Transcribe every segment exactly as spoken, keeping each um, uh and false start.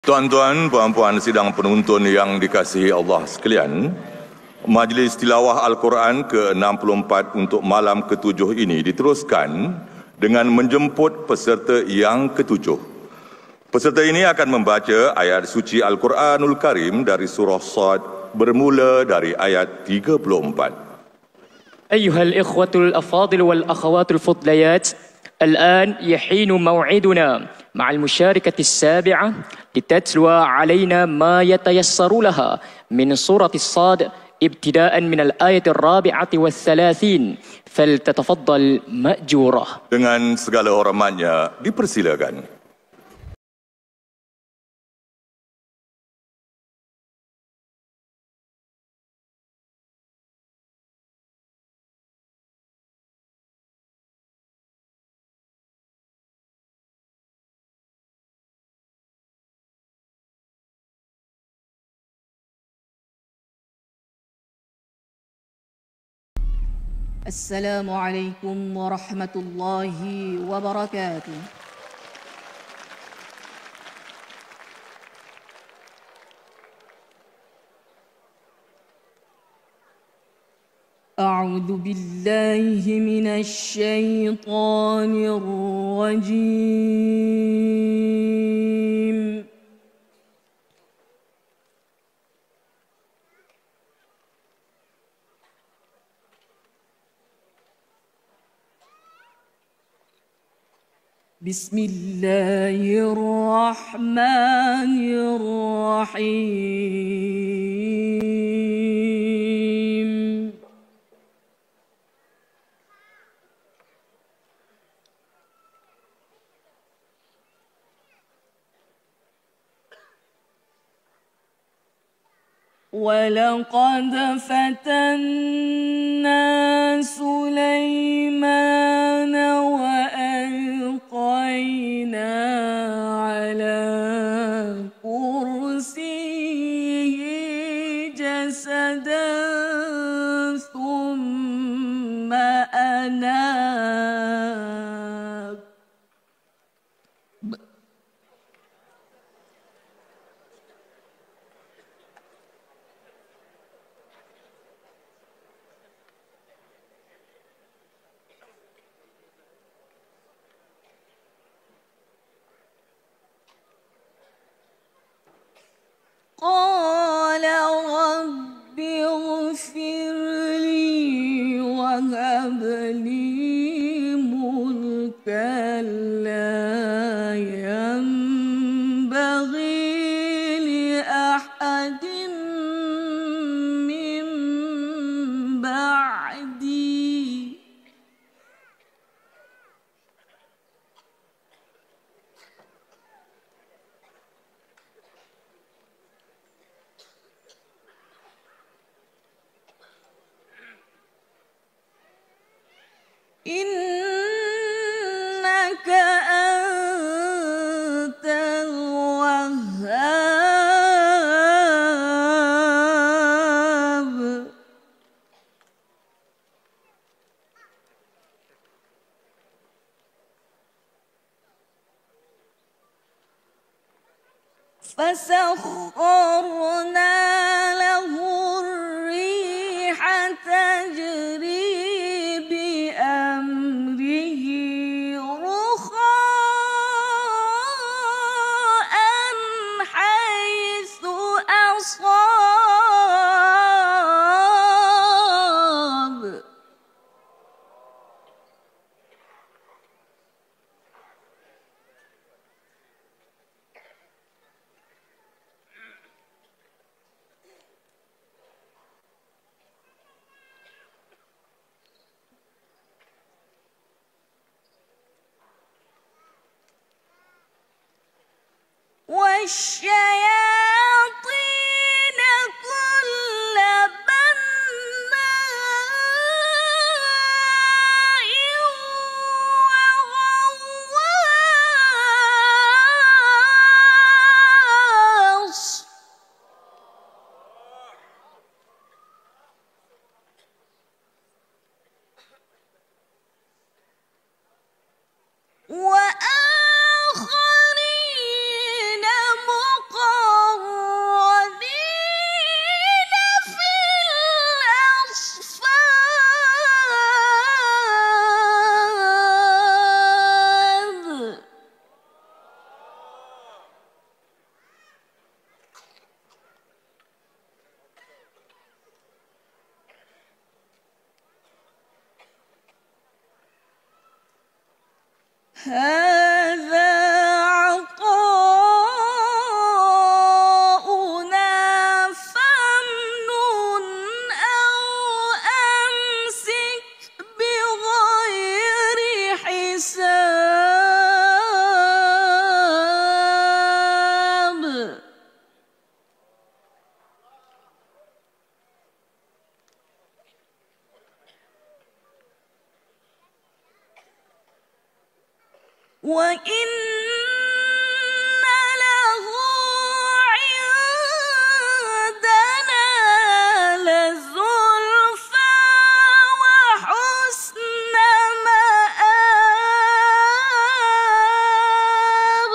Tuan-tuan, puan-puan sidang penuntun yang dikasihi Allah sekalian, Majlis Tilawah Al-Quran ke enam puluh empat untuk malam ketujuh ini diteruskan dengan menjemput peserta yang ketujuh. Peserta ini akan membaca ayat suci Al-Quranul Karim dari surah Sad bermula dari ayat tiga puluh empat. Ayyuhal ikhwatul afadil wal akhawatul fudlayat, الآن يحين موعدنا مع المشاركة السابعة لتتلو علينا ما يتيسر لها من سورة الصاد ابتداء من الآية الرابعة والثلاثين فلتتفضل مأجورة. Dengan segala hormatnya dipersilakan. السلام عليكم ورحمة الله وبركاته. أعوذ بالله من الشيطان الرجيم. بسم الله الرحمن الرحيم. ولقد فتنا سليمان وألقينا على كرسيه جسدا ثم أناب. قال رب اغفر لي وهب لي ملكا لا ينبغي لأحد من بعدي. إنك أنت الوهاب. فسخرنا له الريح تجري بأمره رخاء حيث أصاب. والشياطين كل بناء وغواص. وآخرين مقرنين هذا عطاؤنا فامنن أو أمسك بغير حساب. وإن له عندنا لزلفى وحسن مآب.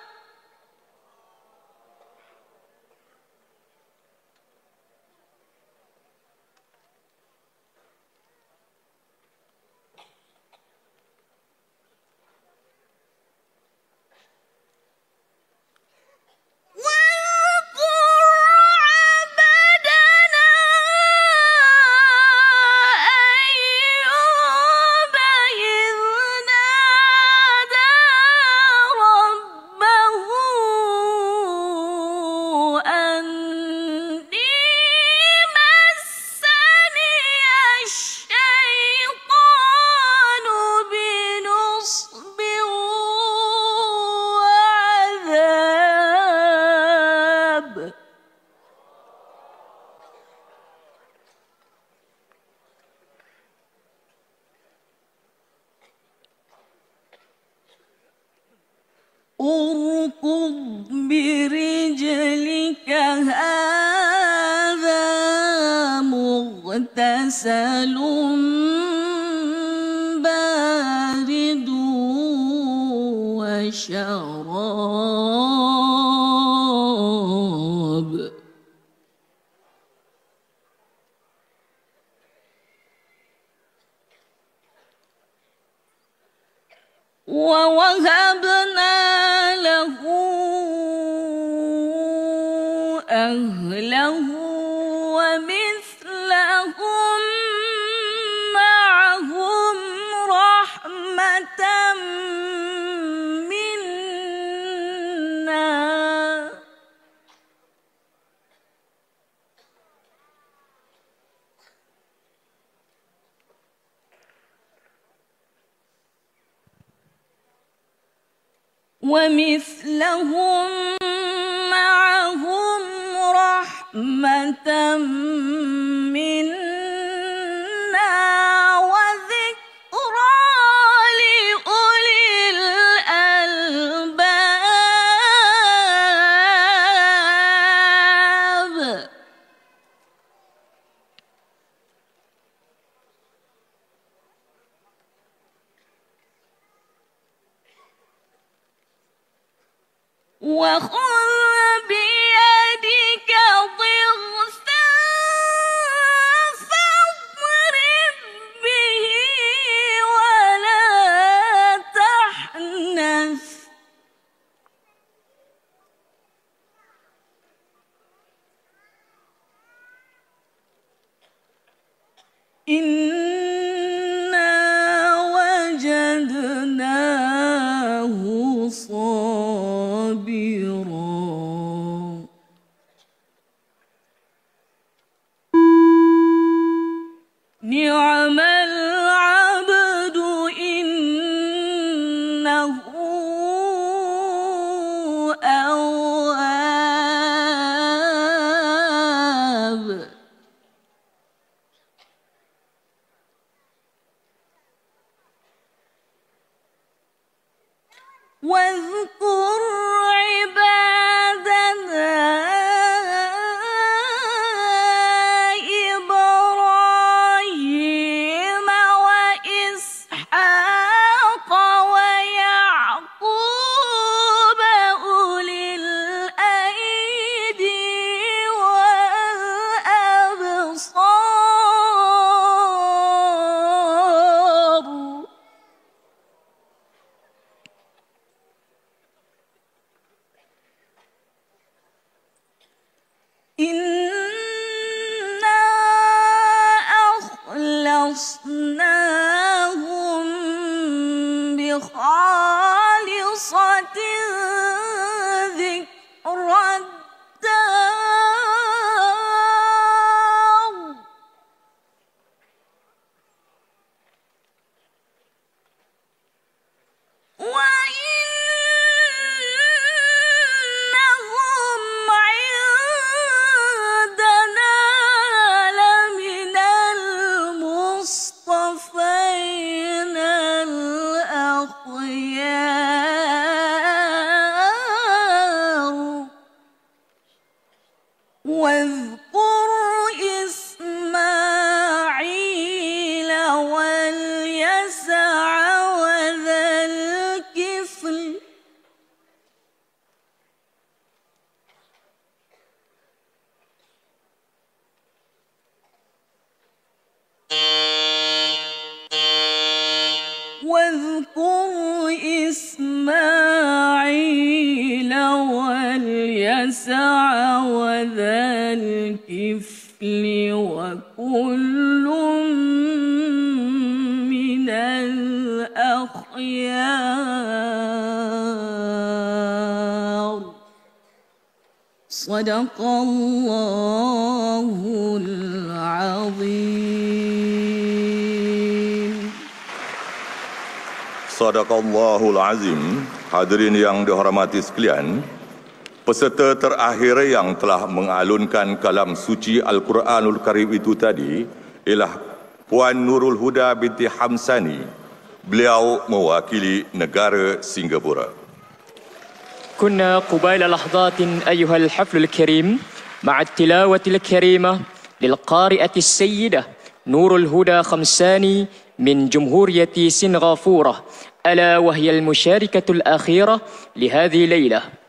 اركض برجلك هذا مغتسل بارد وشراب. ووهبنا له أهله ومثلهم معهم رحمة منا. ومثلهم معهم رحمة منا وذكرى لأولي الألباب. وخذ بيدك ضغثا فاضرب به ولا تحنث. إنا وجدناه صابرا نعم العبد إنه أواب. واذكر عبادنا إبراهيم وإسحاق ويعقوب أولي الأيدي والأبصار. واذكر إسماعيل واليسع وذا الكفل واذكر إسماعيل واليسع وذا الكفل وكل من الأخيار صدق الله العظيم. Sadaqallahul Azim. Hadirin yang dihormati sekalian, peserta terakhir yang telah mengalunkan kalam suci Al-Quranul Karim itu tadi ialah Puan Nurul Huda binti Hamsani. Beliau mewakili negara Singapura. كنا قبيل لحظات أيها الحفل الكريم مع التلاوة الكريمة للقارئة السيدة نور الهدى خمساني من جمهورية سنغافورة، ألا وهي المشاركة الأخيرة لهذه الليلة.